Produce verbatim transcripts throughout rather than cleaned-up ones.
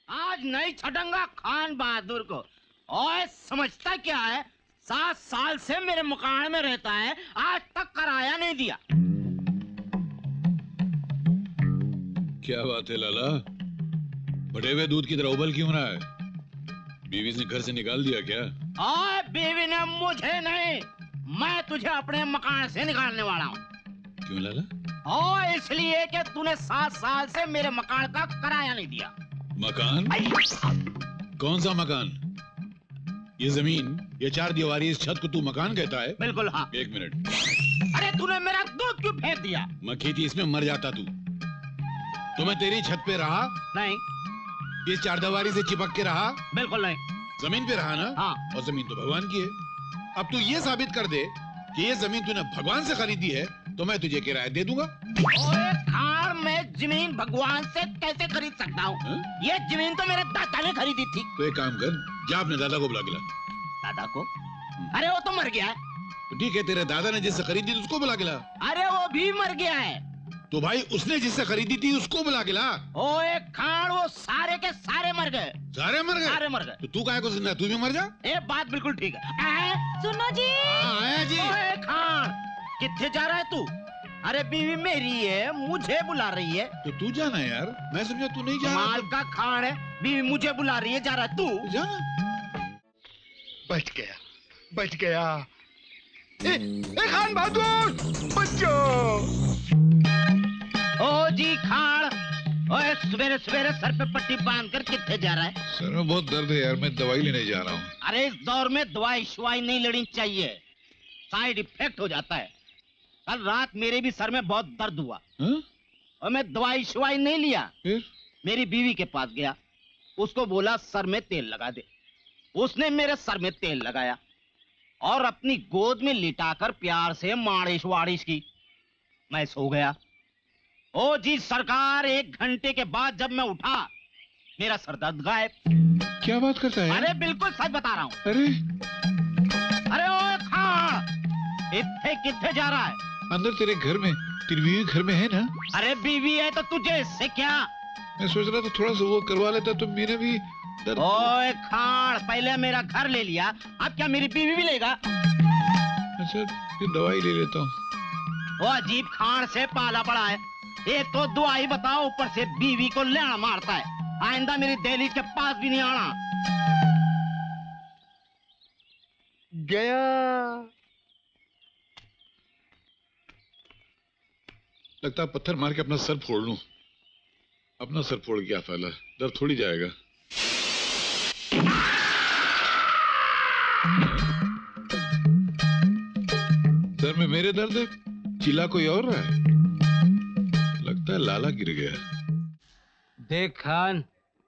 आज नहीं छटूंगा खान बहादुर को। और समझता क्या है, सात साल से मेरे मकान में रहता है, आज तक किराया नहीं दिया। क्या बात है लाला, फटे हुए दूध की तरह उबल क्यों रहा है? बीवी ने घर से निकाल दिया क्या? और बीवी ने मुझे नहीं, मैं तुझे अपने मकान से निकालने वाला हूँ। क्यों लाला? और इसलिए कि तूने सात साल से मेरे मकान का किराया नहीं दिया। मकान? कौन सा मकान? ये जमीन, ये चार दीवारी, इस छत को तू मकान कहता है? बिल्कुल हाँ। एक मिनट। अरे तूने मेरा दूध क्यों फेंक दिया? मक्खी थी इसमें, मर जाता तू। तो मैं तेरी छत पे रहा? नहीं। इस चार दीवारी से चिपक के रहा? बिल्कुल नहीं। जमीन पे रहा ना? हाँ। और जमीन तो भगवान की है। अब तू ये साबित कर दे कि ये जमीन तूने भगवान से खरीदी है, तो मैं तुझे किराया दे दूंगा। ओए खार, मैं जमीन भगवान से कैसे खरीद सकता हूँ? ये जमीन तो मेरे दादा ने खरीदी थी। तो एक काम कर, जा अपने दादा को बुला के ला। दादा को? अरे वो तो मर गया है। तो ठीक है, तेरे दादा ने जिससे खरीदी थी उसको बुला के ला। अरे वो भी मर गया है। तो भाई उसने जिससे खरीदी थी उसको बुला के ला। ओए खान, वो सारे के सारे मर गए। सारे मर गए? सारे मर गए। तो तू काहे को जिंदा, तू भी मर जा। ये बात बिल्कुल ठीक है। सुनो जी। आया जी। ओए खान, किथे जा रहा है तू? अरे बीवी मेरी है, मुझे बुला रही है। तो तू जाना यार, मैं समझा तू नहीं जा रहा। माल का खान है, बीवी मुझे बुला रही है, जा रहा है तू? जाना। बच गया, बच गया। ए, ए खान बहादुर, बच्चों। ओ जी खान, ओए सवेरे सवेरे सर पे पट्टी बांध कर किथे जा रहा है? सर में बहुत दर्द है यार, मैं दवाई लेने जा रहा हूँ। अरे इस दौर में दवाई शवाई नहीं लेनी चाहिए, साइड इफेक्ट हो जाता है। कल रात मेरे भी सर में बहुत दर्द हुआ। हा? और मैं दवाई शवाई नहीं लिया, फिर मेरी बीवी के पास गया, उसको बोला सर में तेल लगा दे। उसने मेरे सर में तेल लगाया और अपनी गोद में लिटाकर प्यार से मालिश वालिश की। मैं सो गया। ओ जी सरकार, एक घंटे के बाद जब मैं उठा, मेरा सर दर्द गायब। क्या बात करता है? अरे बिल्कुल सच बता रहा हूँ। अरे अरे ओ खान, इत्थे किथे जा रहा है? अंदर तेरे घर में, तेरी बीवी घर में है ना? अरे बीवी है तो तुझे इससे क्या? मैं सोच रहा था थोड़ा सा वो करवा लेता तो मेरे भी दर्द। ओए खान, पहले मेरा घर ले लिया, अब क्या मेरी बीवी भी लेगा? अच्छा फिर दवाई ले लेता हूँ। वो अजीब खान से पाला पड़ा है, एक तो दुआई बताओ, ऊपर से बीवी को लेना मारता है। आइंदा मेरी दहलीज के पास भी नहीं आना। गया। लगता है पत्थर मार के अपना सर फोड़ लूं। अपना सर फोड़ गया फायदा, दर्द थोड़ी जाएगा। सर में मेरे दर्द है, चिल्ला कोई और रहा है। लगता है लाला गिर गया। देख खान,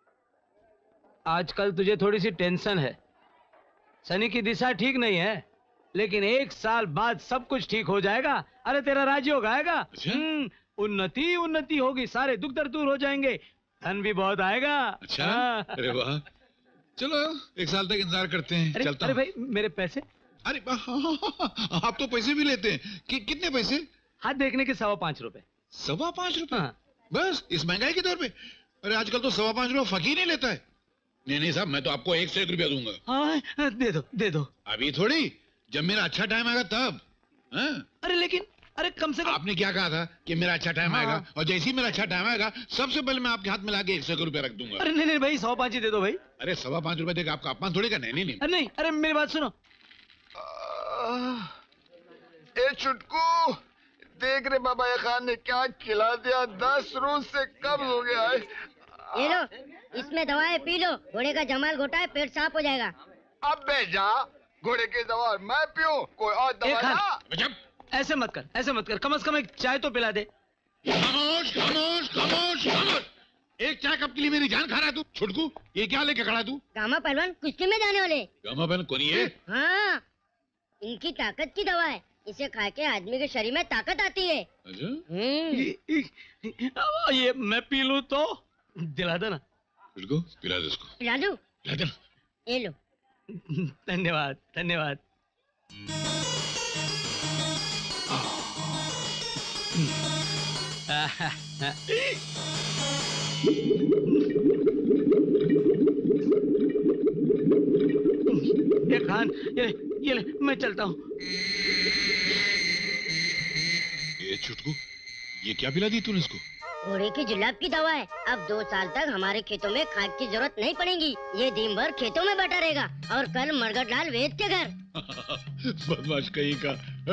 आजकल तुझे थोड़ी सी टेंशन है। सनी की दिशा ठीक नहीं है, लेकिन एक साल बाद सब कुछ ठीक हो जाएगा। अरे तेरा राजयोग आएगा। अच्छा? उन्नति उन्नति होगी, सारे दुख दर्द दूर हो जाएंगे, धन भी बहुत आएगा। अच्छा? अरे वाह, चलो एक साल तक इंतजार करते हैं। अरे, चलता अरे भाई मेरे पैसे। अरे आप तो पैसे भी लेते हैं कि, कितने पैसे? हाथ देखने के सवा पांच रुपए। सवा पांच रुपए? हाँ। बस इस महंगाई के दौर पे? अरे आजकल तो सवा पांच रुपए फकीर नहीं लेता है। नहीं नहीं साहब, मैं तो आपको एक से एक रुपया दूंगा। हाँ, दे दो दे दो। अभी थोड़ी, जब मेरा अच्छा टाइम आएगा तब। हाँ? अरे लेकिन अरे कम से कम आपने क्या कहा था कि मेरा अच्छा टाइम हाँ। आएगा, और जैसे ही मेरा अच्छा टाइम आएगा सबसे पहले मैं आपके हाथ में लाके एक सौ रुपया रख दूंगा। अरे नहीं नहीं भाई, सौ पांच ही दे दो भाई। अरे सवा पांच रुपए देगा आपका अपमान थोड़ी का। नहीं नहीं नहीं अरे नहीं, अरे मेरी बात सुनो। ए चुटकू, देख रे बाबा ये खान ने क्या खिला दिया। दस रोज से कम हो गया है। ये लो, इसमें दवा है, पी लो। घोड़े का जमाल घोटा है, पेट साफ हो जाएगा। अब बे जा, घोड़े की दवा मैं पीऊं, कोई और दवा ना। ऐसे मत कर, ऐसे मत कर, कम से कम एक चाय तो पिला दे। खामोश खामोश खामोश खामोश। एक चाय कप के लिए मेरी जान खा रहा है तू? छुटकू, ये क्या लेके खड़ा तू? गामा पहलवान कुश्ती में जाने वाले। गामा पहलवान कौन है? हाँ, इनकी ताकत की दवा है। इसे खा के आदमी के शरीर में ताकत आती है। अच्छा? ये मैं पी लूं तो दिला देना। छुटकू, पिला दे इसको। पिला दूं? पिला दे। ये लो। धन्यवाद धन्यवाद। ये खान, ये ये ले, मैं चलता हूँ। ये छुटकू, ये क्या पिला दी तूने इसको? घोड़े की जुलाब की दवा है। अब दो साल तक हमारे खेतों में खाद की जरूरत नहीं पड़ेगी। ये दिन भर खेतों में बैठा रहेगा और कल मरगट लाल वेद के घर। बदमाश कहीं का।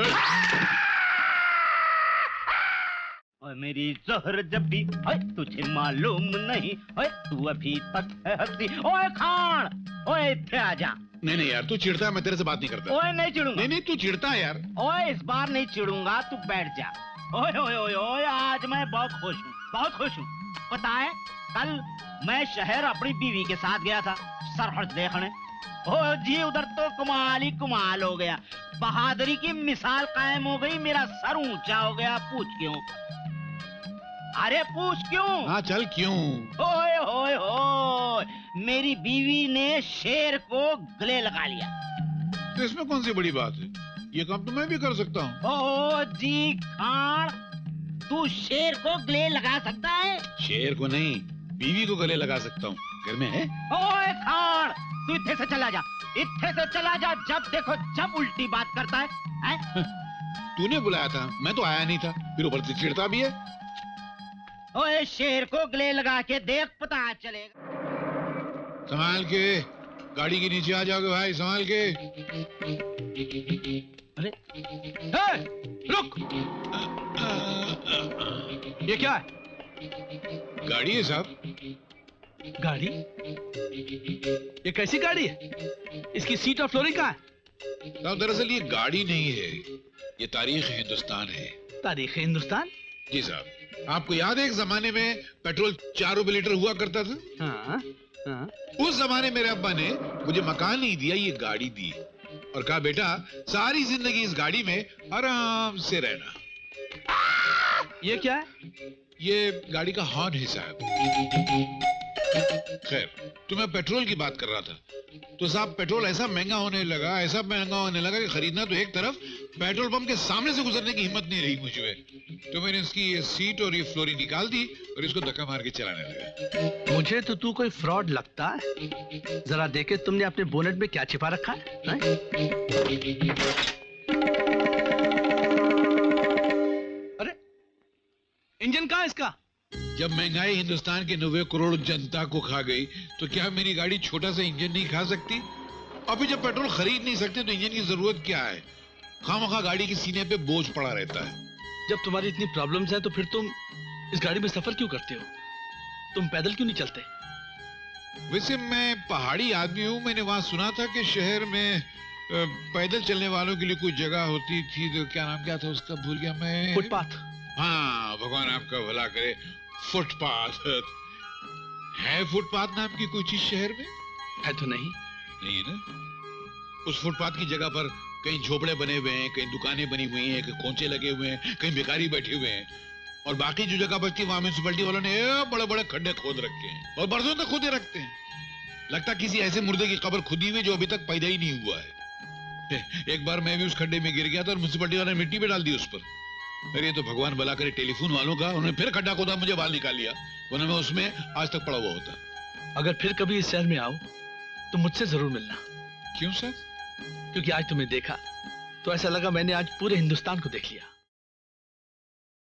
और मेरी जहर जब भी ओए तुझे मालूम नहीं, ओए तू अभी तक है हंसी। ओए खान, ओए इत्थे आजा। नहीं नहीं यार, तू चिढ़ता है, मैं तेरे से बात नहीं करता। ओए नहीं चिढ़ूंगा। नहीं नहीं, तू चिढ़ता है यार। ओए इस बार नहीं चिढ़ूंगा, तू बैठ जा। ओए ओए ओए ओए, आज मैं बहुत खुश हूँ, बहुत खुश हूँ। पता है, कल मैं शहर अपनी बीवी के साथ गया था सरहद देखने। ओ जी, उधर तो कमाल ही कमाल हो गया। बहादुरी की मिसाल कायम हो गई। मेरा सर ऊंचा हो गया। पूछ क्यों? अरे पूछ क्यों? हाँ चल क्यों? ओए ओए ओए, मेरी बीवी ने शेर को गले लगा लिया। तो इसमें कौन सी बड़ी बात है? ये काम तो मैं भी कर सकता हूँ। ओ जी खान, तू शेर को गले लगा सकता है? शेर को नहीं, बीवी को गले लगा सकता हूँ। घर में है? ओए खान, तू इत्थे से चला जा, इत्थे से चला जा। जब देखो जब उल्टी बात करता है, है? तूने बुलाया था, मैं तो आया नहीं था, फिर ऊपर से चिढ़ता भी है। ओए शेर को गले लगा के देख, पता चलेगा। संभाल के, गाड़ी के नीचे आ जाओगे भाई, संभाल के। अरे ए, रुक! ये क्या है? गाड़ी है साहब। गाड़ी? ये कैसी गाड़ी है? इसकी सीट और फ्लोरिंग कहाँ है? साहब दरअसल ये गाड़ी नहीं है, ये तारीख हिंदुस्तान है। तारीख हिंदुस्तान? जी साहब, आपको याद है एक जमाने में पेट्रोल चार रुपए लीटर हुआ करता था? हाँ, हाँ। उस जमाने मेरे अब्बा ने मुझे मकान नहीं दिया, ये गाड़ी दी और कहा बेटा सारी जिंदगी इस गाड़ी में आराम से रहना। ये क्या है? ये गाड़ी का हॉर्न है साहब। खैर, तो मैं पेट्रोल की बात कर रहा था, तो साहब पेट्रोल ऐसा महंगा होने लगा, ऐसा महंगा होने लगा कि खरीदना तो एक तरफ, पेट्रोल पंप के सामने से गुजरने की हिम्मत नहीं रही मुझ में। तो मैंने इसकी ये सीट और ये फ्लोरिंग निकाल दी और इसको धक्का मार के चलाने लगा। मुझे तो तू कोई फ्रॉड लगता है। जरा देखे तुमने अपने बोनेट में क्या छिपा रखा है, है? अरे इंजन कहाँ है इसका? जब महंगाई हिंदुस्तान के नब्बे करोड़ जनता को खा गई, तो क्या मेरी गाड़ी छोटा सा इंजन नहीं खा सकती? अभी जब पेट्रोल खरीद नहीं सकते तो इंजन की जरूरत क्या है? खामखा गाड़ी के सीने पे बोझ पड़ा रहता है। जब तुम्हारी इतनी प्रॉब्लम्स हैं तो फिर तुम इस गाड़ी में सफर क्यों करते हो? तुम पैदल क्यों नहीं चलते? वैसे मैं पहाड़ी आदमी हूँ, मैंने वहां सुना था कि शहर में पैदल चलने वालों के लिए कोई जगह होती थी, तो क्या नाम क्या था उसका, भूल गया मैं। फुटपाथ। हाँ, भगवान आपका भला करे, फुटपाथ है। फुटपाथ नाम की कोई चीज शहर में है तो नहीं? नहीं है ना? उस फुटपाथ की जगह पर कहीं झोपड़े बने हुए हैं, कहीं दुकानें बनी हुई हैं, कहीं खोंचे लगे हुए हैं, कहीं भिखारी बैठे हुए हैं, और बाकी जो जगह बचती है वहां म्यूनिसिपैलिटी वालों ने बड़े बड़े खड्डे खोद रखे हैं और बरसों तक खोदे रखते हैं। लगता किसी ऐसे मुर्दे की कब्र खुदी हुई जो अभी तक पैदा ही नहीं हुआ है। एक बार मैं भी उस खड्डे में गिर गया था और म्यूनिसिपैलिटी वाले ने मिट्टी पे डाल दी उस पर। अरे तो भगवान भला करे टेलीफोन वालों का, उन्होंने फिर खड्डा खोदा, मुझे बाल निकाल लिया, वरना मैं उसमें आज तक पड़ा हुआ होता। अगर फिर कभी इस शहर में आओ तो मुझसे जरूर मिलना। क्यों सर? क्योंकि आज तुम्हें देखा तो ऐसा लगा मैंने आज पूरे हिंदुस्तान को देख लिया।